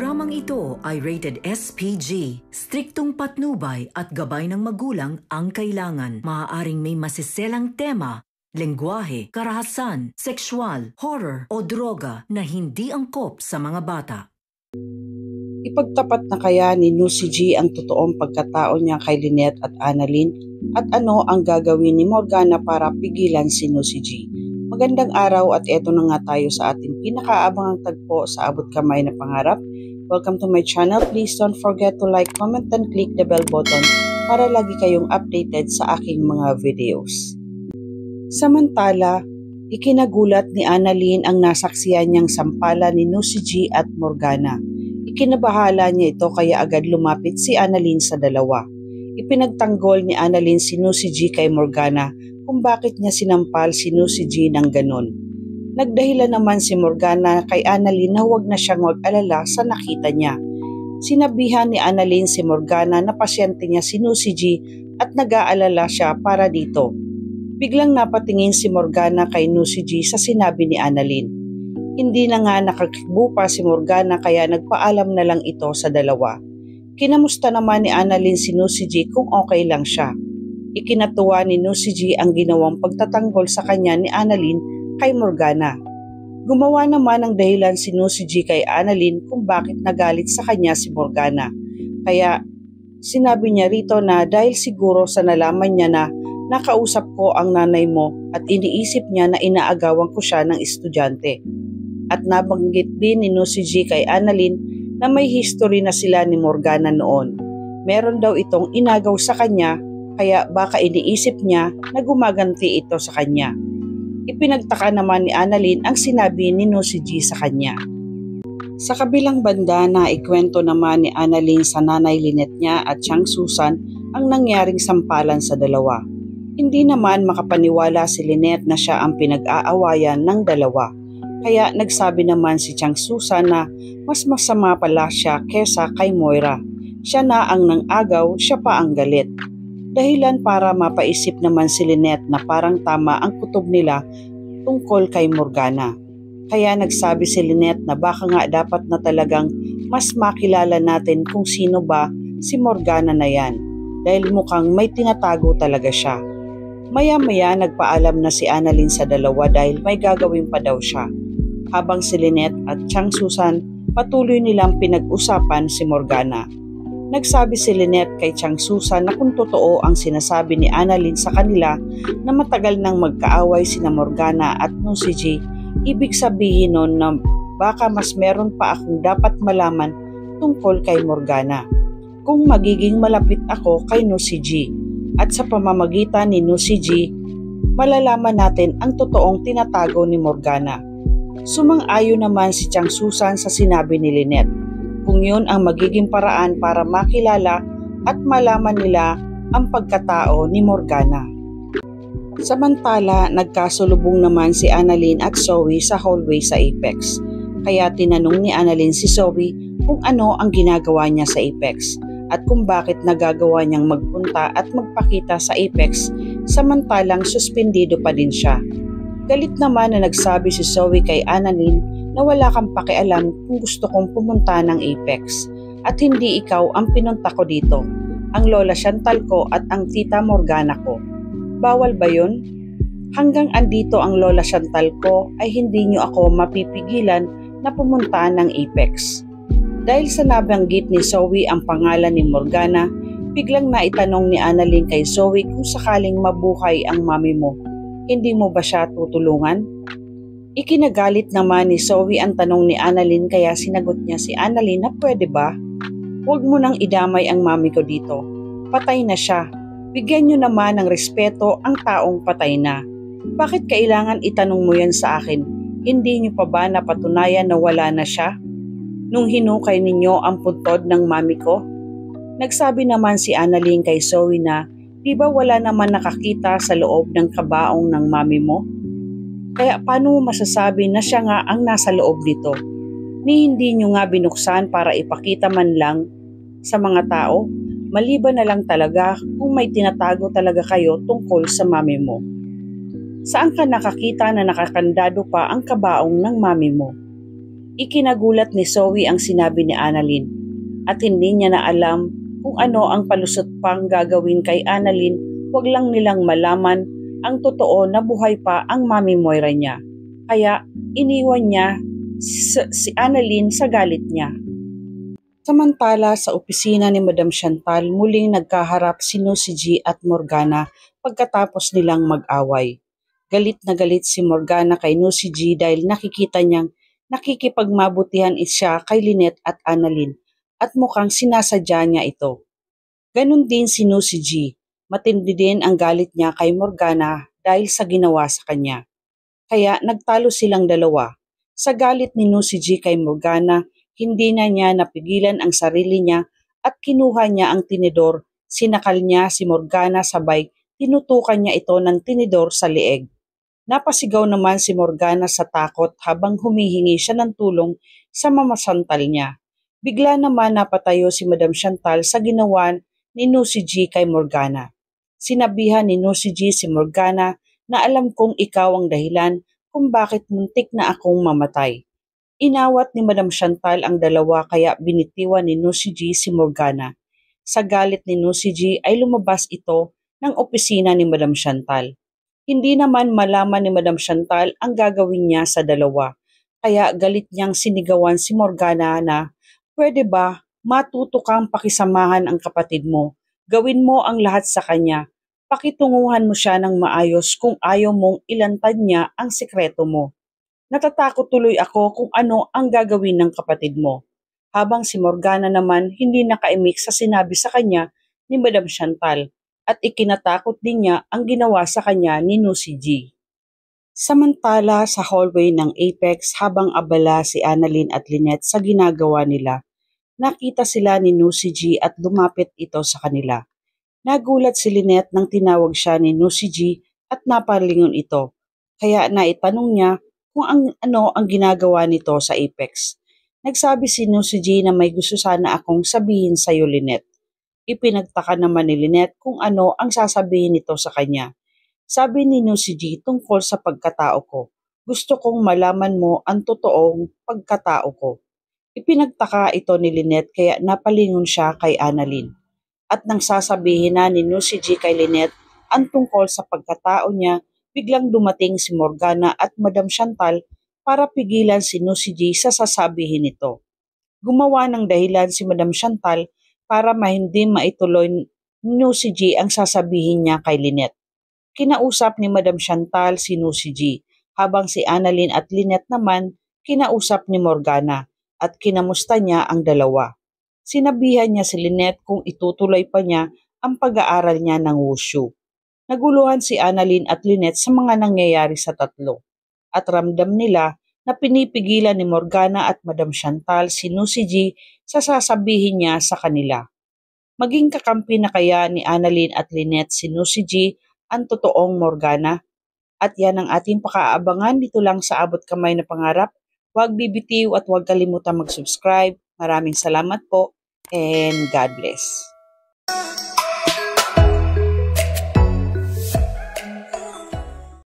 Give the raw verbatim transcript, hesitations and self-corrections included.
Programang ito ay rated S P G. Striktong patnubay at gabay ng magulang ang kailangan. Maaaring may masiselang tema, lengguwahe, karahasan, sexual, horror o droga na hindi angkop sa mga bata. Ipagtapat na kaya ni Nusi G ang totoong pagkatao niya kay Lynette at Annalyn at ano ang gagawin ni Morgana para pigilan si Nusi G? Magandang araw at eto na nga tayo sa ating pinakaabangang tagpo sa Abot Kamay na Pangarap. Welcome to my channel. Please don't forget to like, comment, and click the bell button para lagi kayong updated sa aking mga videos. Samantala, ikinagulat ni Annalyn ang nasaksiyan niyang sampalan ni Nusi G at Morgana. Ikinabahala niya ito kaya agad lumapit si Annalyn sa dalawa. Ipinagtanggol ni Annalyn si Nusi G kay Morgana kung bakit niya sinampal si Nusi G ng ganon. Nagdahilan naman si Morgana kay Annalyn na huwag na siyang mag-alala sa nakita niya. Sinabihan ni Annalyn si Morgana na pasyente niya si Nusi G at nag-aalala siya para dito. Biglang napatingin si Morgana kay Nusi G sa sinabi ni Annalyn. Hindi na nga nakakibo pa si Morgana kaya nagpaalam na lang ito sa dalawa. Kinamusta naman ni Annalyn si Nusi G kung okay lang siya. Ikinatuwa ni Nusi G ang ginawang pagtatanggol sa kanya ni Annalyn kay Morgana. Gumawa naman ng dahilan si Nusi G kay Annalyn kung bakit nagalit sa kanya si Morgana. Kaya sinabi niya rito na dahil siguro sa nalaman niya na nakausap ko ang nanay mo at iniisip niya na inaagawan ko siya ng estudyante. At nabanggit din ni Nusi G kay Annalyn na may history na sila ni Morgana noon. Meron daw itong inagaw sa kanya kaya baka iniisip niya na gumaganti ito sa kanya. Ipinagtaka naman ni Annalyn ang sinabi ni Nusi G sa kanya. Sa kabilang banda na ikwento naman ni Annalyn sa nanay Lynette niya at siyang Susan ang nangyaring sampalan sa dalawa. Hindi naman makapaniwala si Lynette na siya ang pinag-aawayan ng dalawa. Kaya nagsabi naman si Chang Susan na mas masama pala siya kesa kay Moira. Siya na ang nang-agaw, siya pa ang galit. Dahilan para mapaisip naman si Lynette na parang tama ang kutob nila tungkol kay Morgana. Kaya nagsabi si Lynette na baka nga dapat na talagang mas makilala natin kung sino ba si Morgana na yan. Dahil mukhang may tinatago talaga siya. Maya-maya nagpaalam na si Annalyn sa dalawa dahil may gagawin pa daw siya. Habang si Lynette at Chang Susan patuloy nilang pinag-usapan si Morgana. Nagsabi si Lynette kay Chang Susan na kung totoo ang sinasabi ni Annalyn sa kanila na matagal nang magkaaway sina Morgana at Nusi G, ibig sabihin nun na baka mas meron pa akong dapat malaman tungkol kay Morgana. Kung magiging malapit ako kay Nusi G at sa pamamagitan ni Nusi G, malalaman natin ang totoong tinatago ni Morgana. Sumang-ayon naman si Chang Susan sa sinabi ni Lynette. Kung yun ang magiging paraan para makilala at malaman nila ang pagkatao ni Morgana. Samantala, nagkasulubong naman si Annalyn at Zoe sa hallway sa Apex. Kaya tinanong ni Annalyn si Zoe kung ano ang ginagawa niya sa Apex at kung bakit nagagawa niyang magpunta at magpakita sa Apex samantalang suspendido pa din siya. Galit naman na nagsabi si Zoe kay Annalyn na wala kang pakialam kung gusto kong pumunta ng Apex at hindi ikaw ang pinunta ko dito, ang Lola Chantal ko at ang Tita Morgana ko. Bawal ba yun? Hanggang andito ang Lola Chantal ko ay hindi niyo ako mapipigilan na pumunta ng Apex. Dahil sa nabanggit ni Zoe ang pangalan ni Morgana, biglang naitanong ni Annalyn kay Zoe kung sakaling mabuhay ang mami mo, hindi mo ba siya tutulungan? Ikinagalit naman ni Zoe ang tanong ni Annalyn kaya sinagot niya si Annalyn na pwede ba? Huwag mo nang idamay ang mami ko dito. Patay na siya. Bigyan niyo naman ng respeto ang taong patay na. Bakit kailangan itanong mo yan sa akin? Hindi niyo pa ba napatunayan na wala na siya? Nung hinukay ninyo ang puntod ng mami ko? Nagsabi naman si Annalyn kay Zoe na di ba wala naman nakakita sa loob ng kabaong ng mami mo? Kaya paano mo masasabi na siya nga ang nasa loob nito? Ni hindi nyo nga binuksan para ipakita man lang sa mga tao? Maliban na lang talaga kung may tinatago talaga kayo tungkol sa mami mo. Saan ka nakakita na nakakandado pa ang kabaong ng mami mo? Ikinagulat ni Zoe ang sinabi ni Annalyn at hindi niya na alam kung ano ang palusot pang gagawin kay Annalyn. Wag lang nilang malaman ang totoo na buhay pa ang Mami Moira niya. Kaya iniwan niya si Annalyn sa galit niya. Samantala sa opisina ni Madam Chantal, muling nagkaharap si Nusi G at Morgana pagkatapos nilang mag-away. Galit na galit si Morgana kay Nusi G dahil nakikita niyang nakikipagmabutihan siya kay Lynette at Annalyn at mukhang sinasadya niya ito. Ganon din si Nusi G, matindi din ang galit niya kay Morgana dahil sa ginawa sa kanya. Kaya nagtalo silang dalawa. Sa galit ni Nusi G kay Morgana, hindi na niya napigilan ang sarili niya at kinuha niya ang tinidor, sinakal niya si Morgana sabay tinutukan niya ito ng tinidor sa leeg. Napasigaw naman si Morgana sa takot habang humihingi siya ng tulong sa Mama Chantal niya. Bigla naman napatayo si Madam Chantal sa ginawa ni Nusi G kay Morgana. Sinabihan ni Nusi G si Morgana na alam kong ikaw ang dahilan kung bakit muntik na akong mamatay. Inawat ni Madam Chantal ang dalawa kaya binitiwan ni Nusi G si Morgana. Sa galit ni Nusi G ay lumabas ito ng opisina ni Madam Chantal. Hindi naman malaman ni Madam Chantal ang gagawin niya sa dalawa. Kaya galit niyang sinigawan si Morgana na, "Pwede ba matuto kang pakisamahan ang kapatid mo? Gawin mo ang lahat sa kanya. Pakitunguhan mo siya ng maayos kung ayaw mong ilantad niya ang sikreto mo. Natatakot tuloy ako kung ano ang gagawin ng kapatid mo." Habang si Morgana naman hindi nakaimik sa sinabi sa kanya ni Madam Chantal at ikinatakot din niya ang ginawa sa kanya ni Nusi G. Samantala sa hallway ng Apex habang abala si Annalyn at Lynette sa ginagawa nila, nakita sila ni Nusi G at lumapit ito sa kanila. Nagulat si Lynette nang tinawag siya ni Nusi G at napalingon ito, kaya naitanong niya kung ang, ano ang ginagawa nito sa Apex. Nagsabi si Nusi G na may gusto sana akong sabihin sa iyo, Lynette. Ipinagtaka naman ni Lynette kung ano ang sasabihin nito sa kanya. Sabi ni Nusi G tungkol sa pagkatao ko. Gusto kong malaman mo ang totoong pagkatao ko. Ipinagtaka ito ni Lynette kaya napalingon siya kay Annalyn. At nang sasabihin na ni Nusi G kay Lynette ang tungkol sa pagkatao niya, biglang dumating si Morgana at Madam Chantal para pigilan si Nusi G sa sasabihin nito. Gumawa ng dahilan si Madam Chantal para mahindi maituloy ni Nusi G ang sasabihin niya kay Lynette. Kinausap ni Madam Chantal si Nusi G, habang si Annalyn at Lynette naman kinausap ni Morgana at kinamusta niya ang dalawa. Sinabihan niya si Lynette kung itutuloy pa niya ang pag-aaral niya ng wushu. Naguluhan si Annalyn at Lynette sa mga nangyayari sa tatlo at ramdam nila na pinipigilan ni Morgana at Madam Chantal si Nusi G sa sasabihin niya sa kanila. Maging kakampi na kaya ni Annalyn at Lynette si Nusi G ang totoong Morgana? At yan ang ating pakaabangan dito lang sa Abot Kamay na Pangarap. Huwag bibitiw at huwag kalimutan mag-subscribe. Maraming salamat po and God bless.